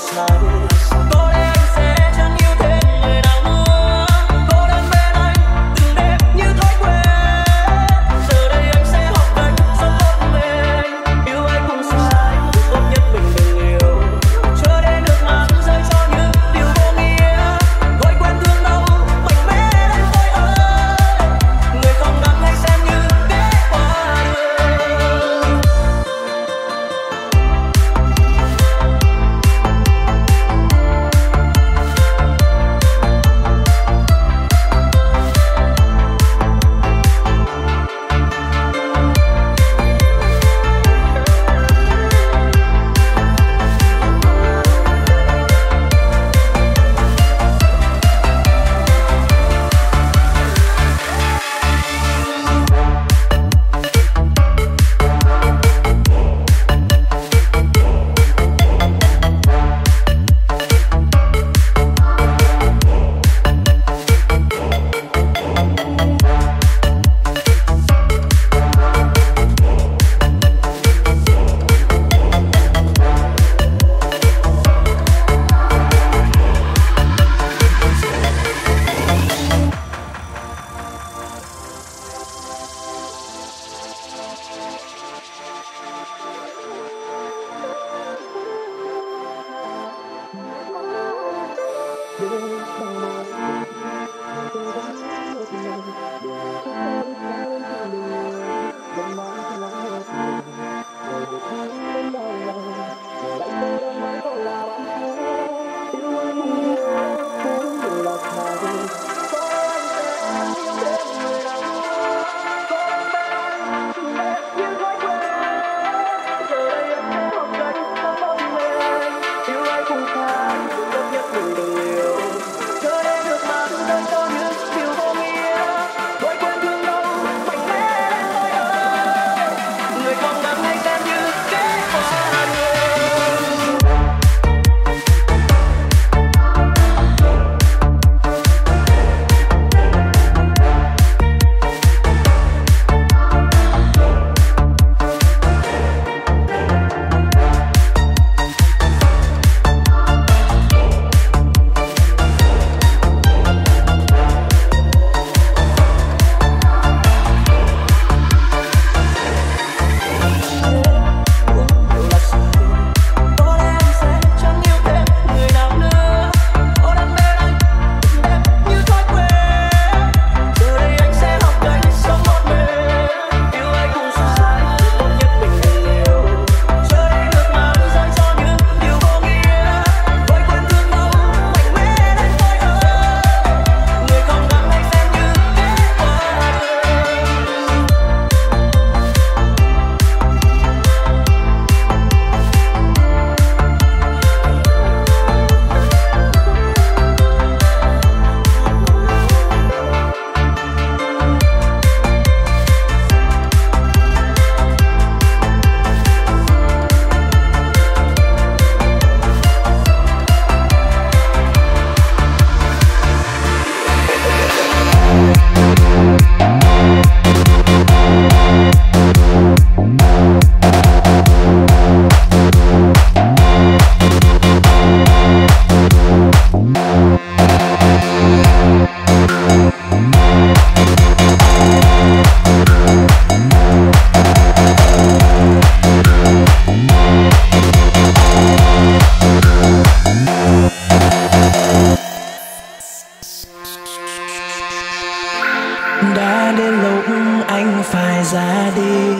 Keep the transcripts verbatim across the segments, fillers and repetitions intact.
Đã đến lúc anh phải ra đi,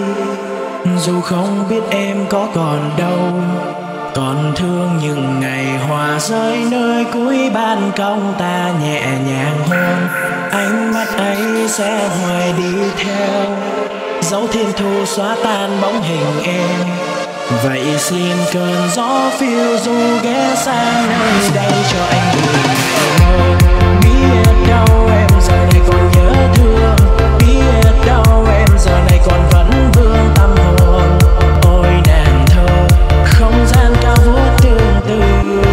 dù không biết em có còn đâu. Còn thương những ngày hoa rơi nơi cuối ban công, ta nhẹ nhàng hôn. Ánh mắt ấy sẽ hoài đi theo, dấu thiên thu xóa tan bóng hình em. Vậy xin cơn gió phiêu du ghé sang nơi đây cho anh buồn ngày mơ. Biết đâu em giờ này còn nhớ thương, biết đâu em giờ này còn vẫn vương tâm hồn. Ôi nàng thơ, không gian cao vút tương tư.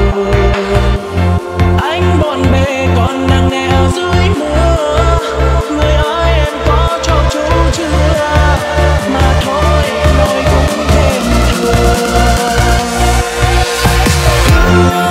Anh bộn bề còn nặng nề dưới mưa, người ơi em có cho chú chưa? Mà thôi nỗi cũng thêm thương.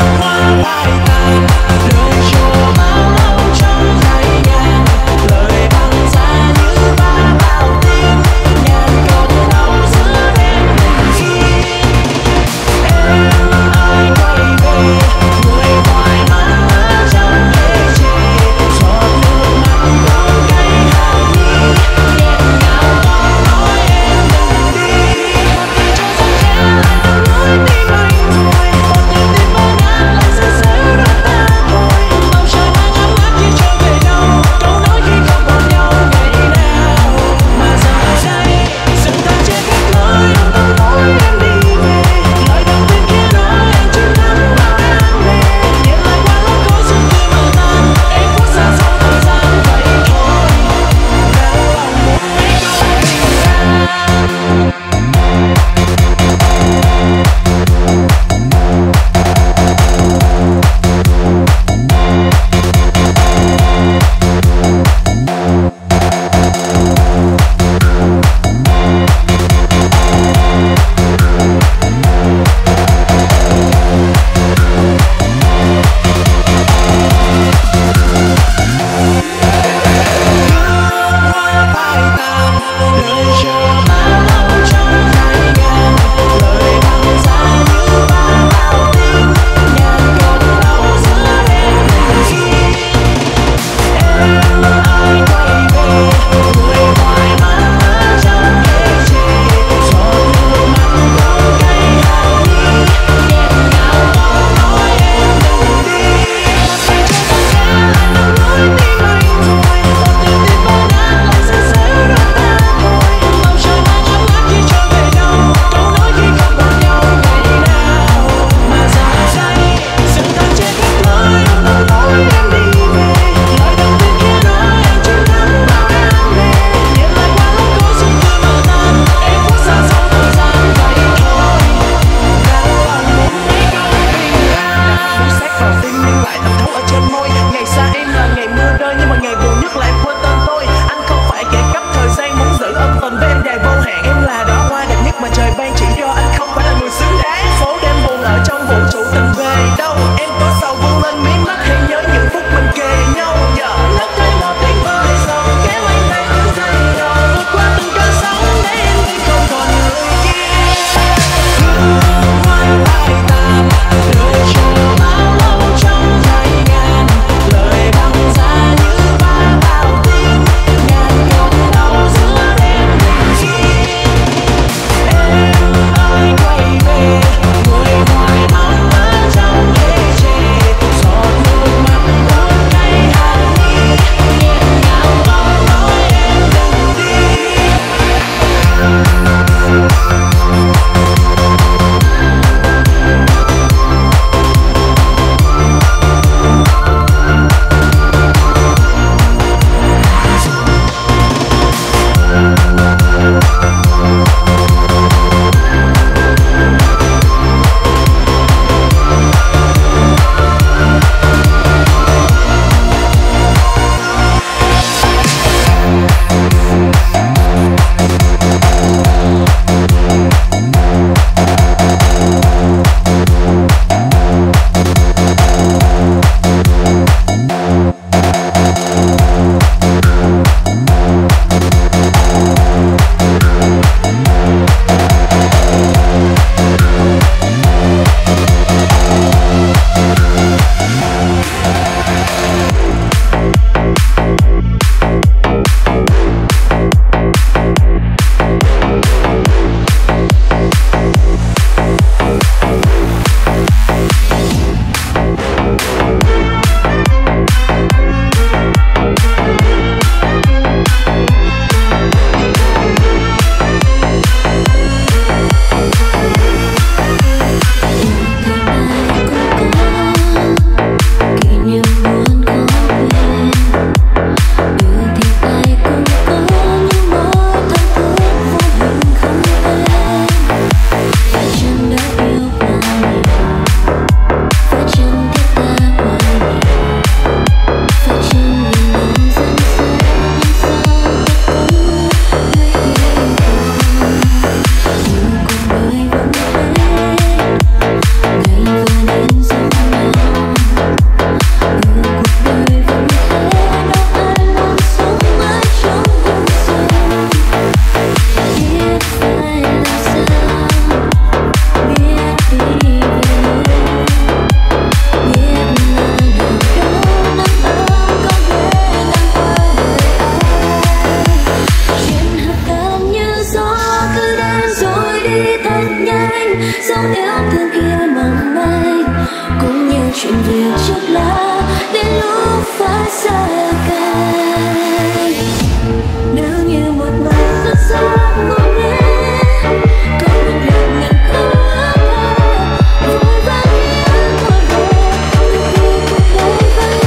dấu yêu thương kia mong manh, cũng như chuyện việc trước lá đến lúc phải xa cách. Nếu như một ngày rất xa ngồi nghe có một lần ngàn khóc vội vàng nhớ thôi về vì cuộc đời vẫn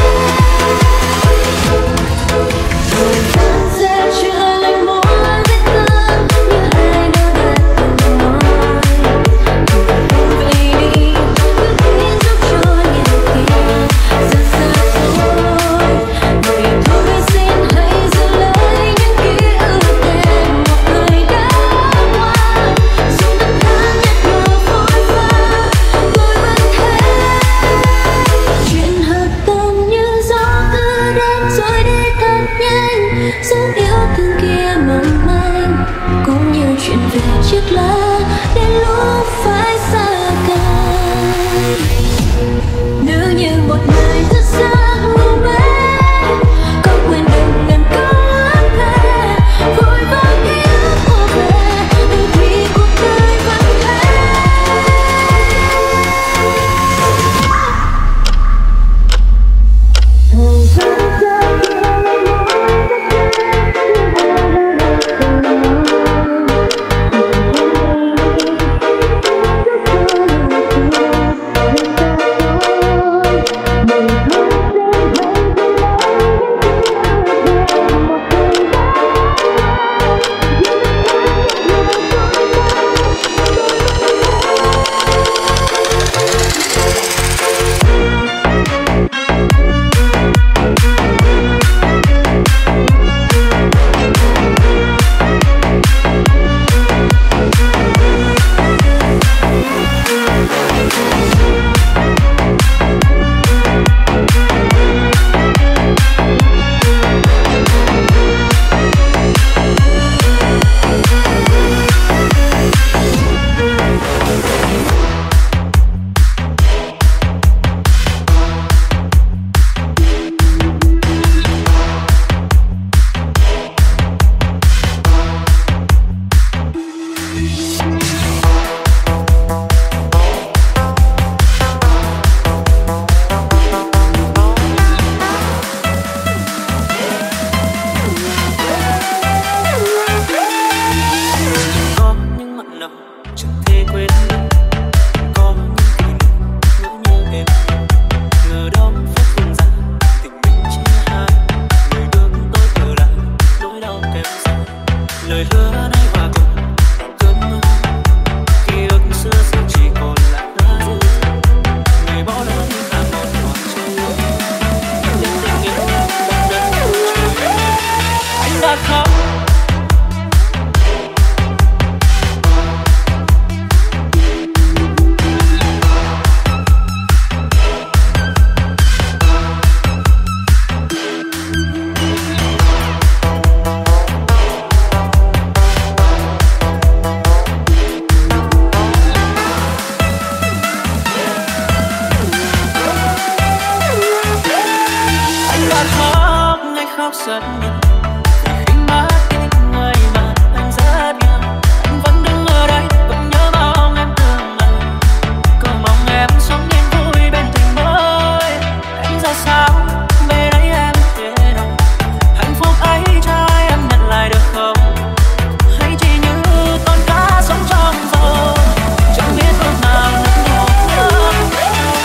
thế. Thời gian sẽ chữa lành mỗi vết thương như hai đôi đặt từng mỏi. Vậy đi cứ thế giúp cho nhiều kia rất xa xôi. Vậy thôi xin hãy giữ lấy những ký ức đẹp một thời đã qua. Dù năm tháng nhạt nhòa vội vã tôi vẫn thế. Chuyện hợp tâm như gió cứ đến rồi đi thật nhanh, dấu yêu thương kia mong manh, cũng như chuyện về chiếc lá đến lúc phải xa cách. Nếu như một ngày thức giấc ngủ mê có quên đừng ngần câu ước thề vội vàng ký ức ùa về từ khi cuộc đời vẫn thế. Thời gian sẽ chữa lành mỗi vết thương như hai đôi đặt từng mỏi.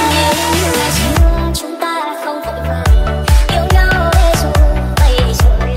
Chúng ta không vội vàng yêu nhau để rồi bay rồi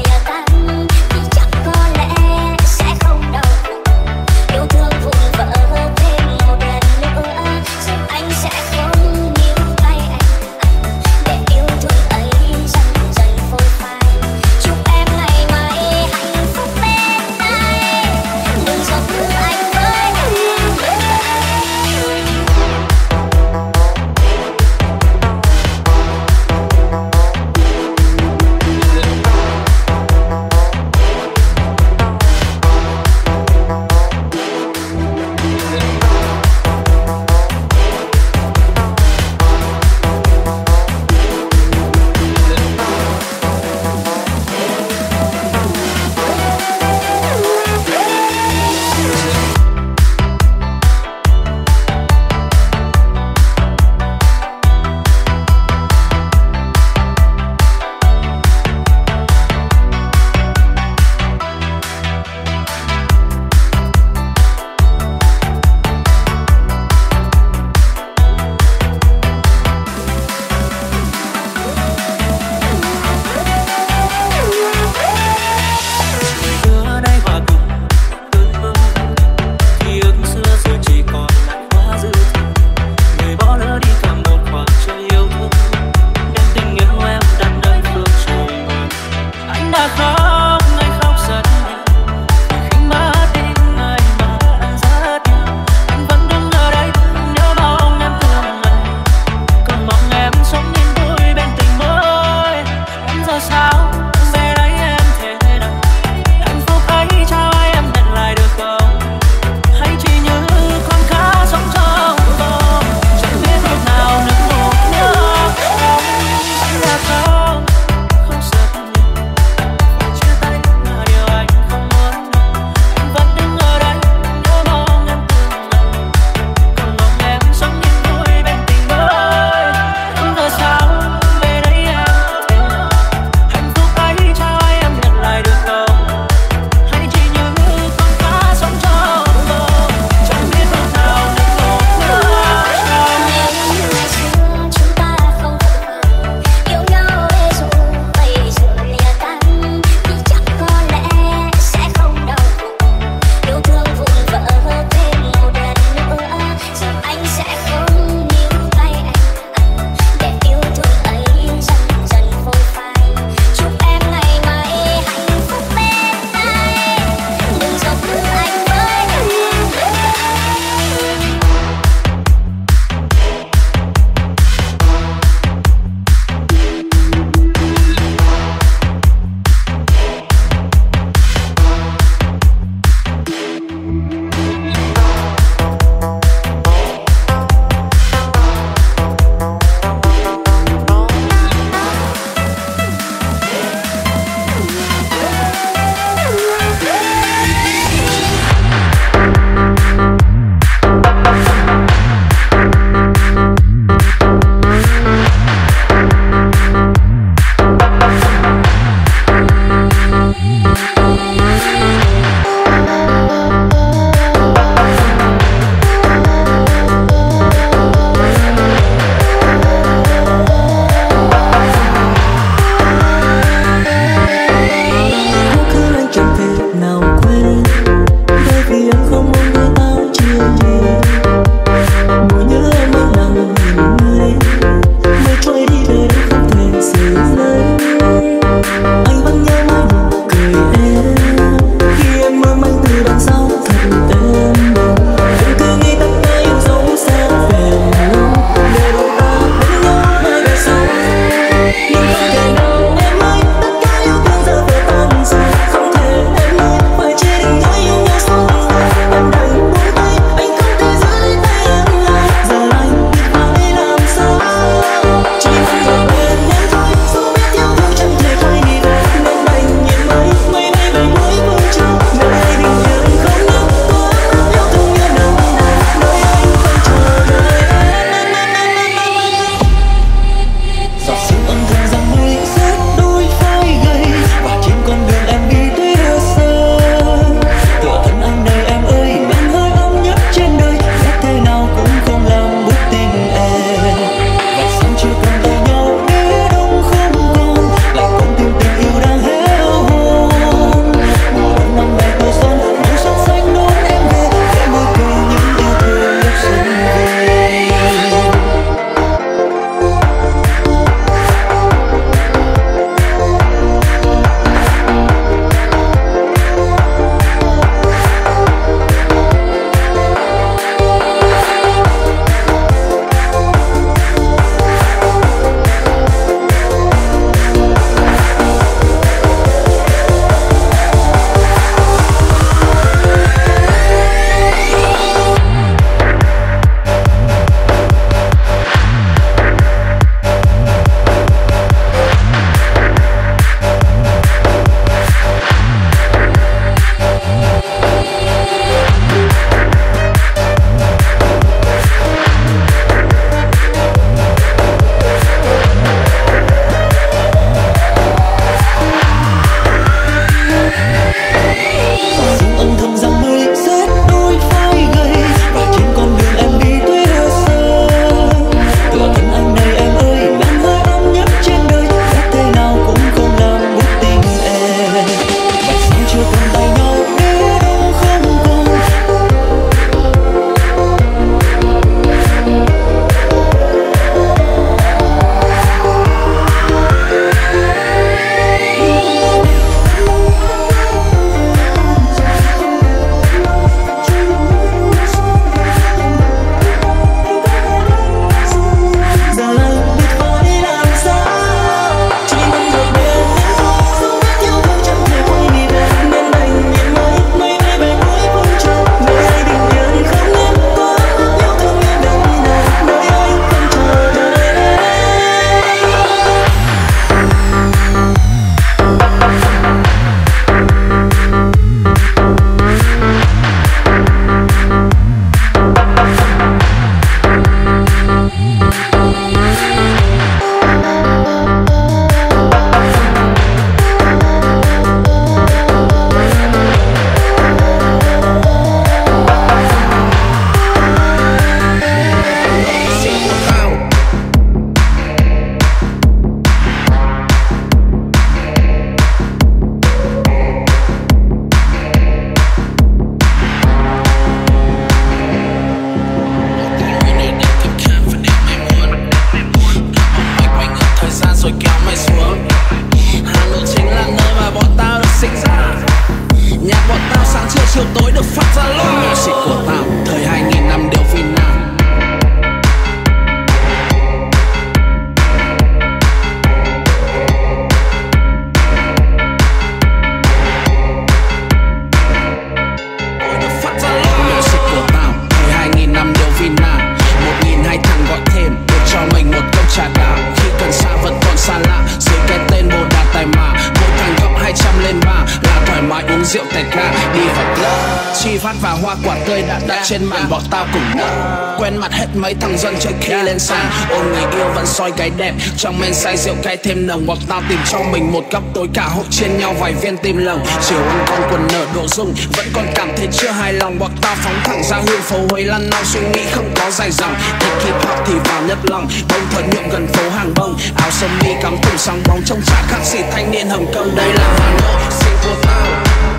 phát và hoa quả tươi đã đặt trên màn bọn tao cùng nợ. Quen mặt hết mấy thằng dân chơi khi lên sàn, ôm người yêu vẫn soi cái đẹp trong men say rượu cay thêm nồng. Bọn tao tìm cho mình một góc tối cả hội trên nhau vài viên tim lồng. Chiều ăn con quần nở độ dung vẫn còn cảm thấy chưa hài lòng. Bọn tao phóng thẳng ra hương phố Huế lăn nao suy nghĩ không có dài dòng. Thích hip hop thì vào nhất lòng, bông thời nhuộm gần phố hàng bông. Áo sơ mi cắm thùng sáng bóng trông chả khác gì thanh niên Hồng Kông. Đây là Hà Nội, xinh của tao.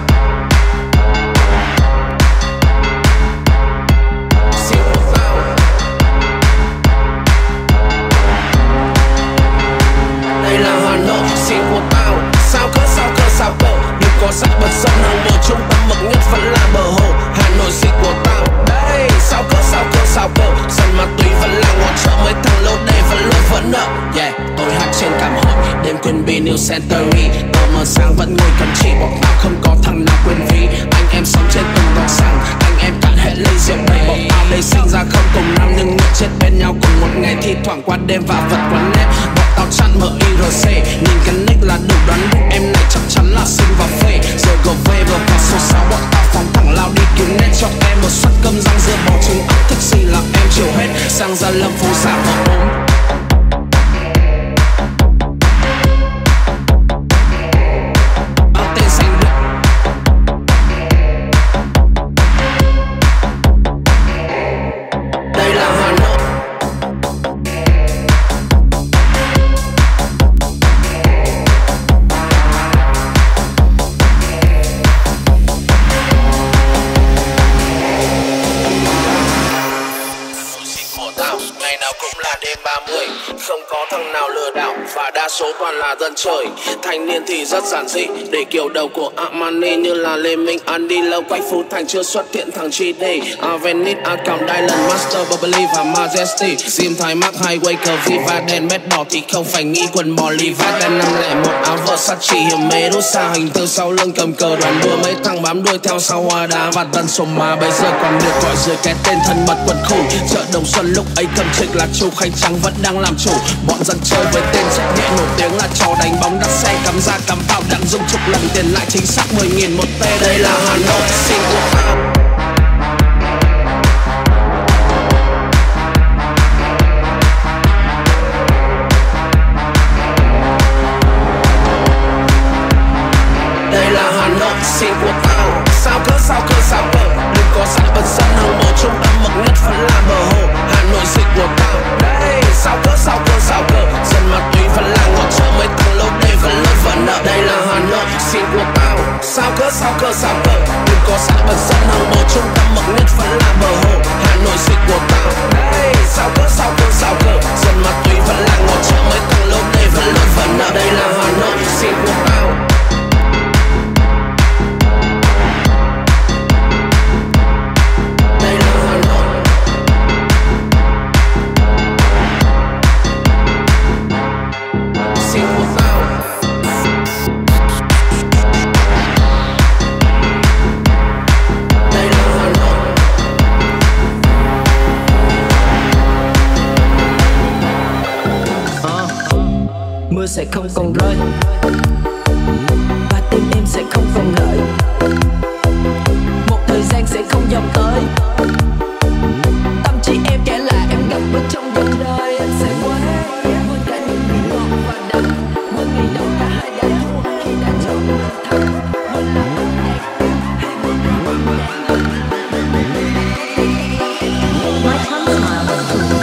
Đây là Hà Nội, xinh của tao. Sao cơ, sao cơ, sao cơ. Đừng có sách bật sông hàng bờ, trung tâm mực nhất vẫn là bờ hồ. Hà Nội xinh của tao. Đây, sao cơ, sao cơ, sao cơ. Dân ma túy vẫn là ngõ chợ, mấy thằng lâu đây vẫn luôn vẫn nợ. Yeah, tôi hát trên cảm hội, đêm quên bị New Century. Tờ mờ sáng vẫn ngồi cầm chỉ, bọn tao không có thằng nào quên ví. Anh em sống trên từng đòn sáng, anh em cạn hệ ly rượu đầy. Bọn tao đây sinh ra không cùng năm nhưng nhận chết bên nhau cùng một ngày. Thi thoảng qua đêm và vật quán nét. Bọn tao chặn em i rờ xê, nhìn cái nick là đủ đoán lúc em này chắc chắn là xinh và phê. Rồi gờ vê và vào số sáu bọn tao phóng thẳng lao đi kiếm net cho em một suất cơm rang dưa bò trứng ốc thích gì là em chiều hết. Sang Gia Lâm phố xả vợ ốm. Không có thằng nào lừa đảo và đa số toàn là dân chơi. Thanh niên thì rất giản dị, để kiểu đầu của Armani như là Lê Minh ăn đi lâu quanh Phú Thành chưa xuất hiện thằng chi đi. Avenid, Account, Dylan, Master, Bubbly và Majesty. Sim Thái Mark, Highway, Viva đèn mét đỏ thì không phải nghĩ quần bò Levi's. Đen năm lẻ một áo Versace hiểm Medusa, hình từ sau lưng cầm cờ đoàn đua. Mấy thằng bám đuôi theo sau hoa đá và tân sổ mà bây giờ còn được gọi dưới cái tên thân mật quần khủng. Chợ Đồng Xuân lúc ấy cầm trịch là chủ, Khánh Trắng vẫn đang làm chủ. Bọn dân chơi với tên rất nhẹ nổi tiếng là trò đánh bóng đắt xe cắm ra cắm vào đặng dùng chục lần tiền lại chính xác mười nghìn một tê. Đây là Hà Nội, xinh của tao. Đây là Hà Nội, xinh của tao. Sao cơ, sao cơ, sao cơ. Đừng có sách bật sân hàng bờ, trung tâm mực nhất vẫn là bờ hồ. Hà Nội xinh của tao. Đây, sao cơ, sao cơ, sao cơ. Dân ma túy vẫn là ngõ chợ, mấy thằng lâu đây vẫn luôn vẫn nợ. Đây là Hà Nội, xinh của tao. Sao cơ, sao cơ, sao cơ. Đừng có sách bật sân hàng bờ, trung tâm mực nhất vẫn là bờ hồ. Hà Nội xinh của tao. Đây, sao cơ, sao cơ, sao cơ. Dân ma túy vẫn là ngõ chợ, mấy thằng lâu đây vẫn luôn vẫn nợ. Đây là Hà Nội, xinh của tao. Mưa sẽ không còn rơi và tim em sẽ không còn đợi. Một thời gian sẽ không dòng tới. Tâm trí em kể là em gặp ở trong dòng đời. Em sẽ quên quên cả những vị ngọt và đắng, quên ngày đầu cả hai đã thua khi đã chọn được thắng. Quên là âm nhạc hay quên là âm nhạc. My tongue smile.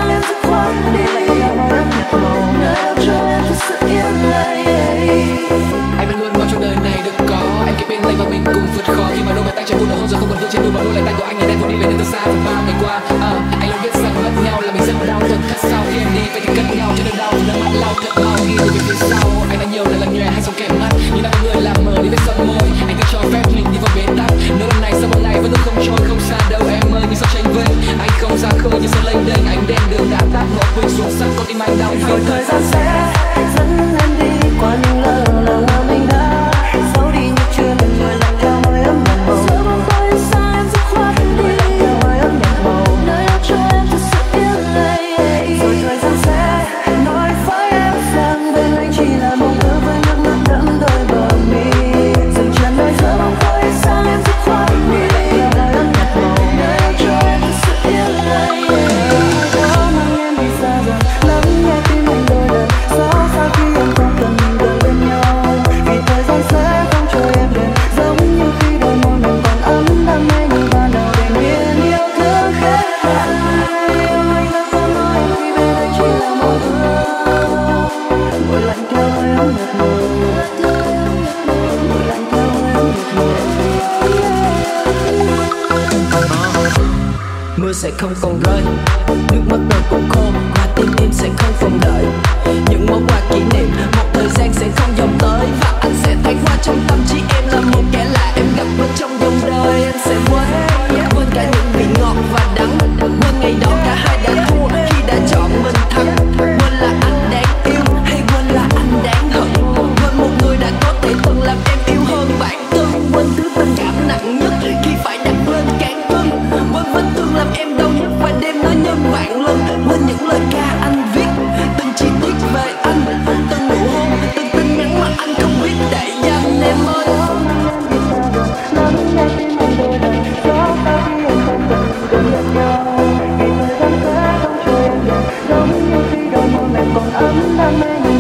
xa em dứt khoát đi. Nơi đâu cho em thật sự yên lặng. Anh vẫn luôn mong trong đời này được có em kế bên tay và mình cùng vượt khó. Khi mà đôi bàn tay trái buông đầu hôn rồi không còn vương trên đôi mà đôi lại tay của anh ngày nay cuốn đi về nơi từ xa từ bao ngày qua. uh, Anh luôn biết rằng mất nhau là mình rất đau thật thật sao khi em đi vậy thì cất nhau cho đớn đau nước mắt lau thật mau khi từ phía sau. Anh đã nhiều lần lần nhòe hay sông kèm mắt nhưng đã có người làm mờ đi vết son môi. Anh cứ cho phép mình đi vào bế tắc nỗi đau này sau một ngày vẫn luôn không trôi không xa đâu em ơi như sao tranh vênh. Anh không ra khơi như sao lênh đênh ánh đèn đường đã tắt ngõ quỳnh xuống sân con tim anh đau Rồi thời gian sẽ dẫn em đi qua những lỡ lỡ mà mình đã giấu đi nhưng chưa lần người lặng theo hơi ấm nhạt màu. Giờ bóng tối em xa em dứt khoát đi. Lặng theo hơi ấm nhạt màu. Nơi đâu cho em thật sự yên lặng. Rồi thời gian sẽ nói với em rằng bên anh chỉ là mộng ước với nước mắt đẫm đôi bờ mi. Dừng chân nơi giờ bóng tối em xa em dứt khoát đi. Lặng theo hơi ấm nhạt màu. Nơi đâu cho em thật sự yên lặng. Có mang em đi xa dần lắng nghe tim anh đôi lần xót xa khi em không cần mình gần bên nhau. Vì thời gian sẽ không chờ em đến giống như khi đôi môi mình còn ấm đam mê như ban đầu để miên yêu thương hết lại. Yêu anh đã có nói khi bên anh chỉ là mộng ước. Ngồi lạnh theo hơi ấm nhạt màu. Ngồi lạnh theo hơi ấm nhạt màu. Mưa sẽ không còn rơi, nước mắt đâu cũng khô và tim tim sẽ không phòng đợi. Những món quà kỷ niệm, một thời gian sẽ không dòng tới và anh sẽ thấy hoa trong tâm trí em là một kẻ lạ em gặp bên trong dòng đời. Em sẽ quên, quên cả những vị ngọt và đắng, quên ngày đó cả hai đã thua khi đã chọn mình thắng. Quên là anh đáng yêu hay quên là anh đáng hận, quên một người đã có thể từng làm em yêu hơn bản thân. Quên thứ tình cảm nặng nhất khi phải đặt lên cán cân, quên vết thương làm em đau nhất và đêm nói nhân vạn lần. Quên những lời ca anh viết, từng chi tiết về anh, từng nụ hôn, từng tin nhắn mà anh không biết để dành em ơi. Lắng nghe tim anh đôi lần xót xa khi em không cần gần bên nhau. Vì thời gian sẽ không chờ em đến giống như khi đôi môi mẹ còn ấm đam mê.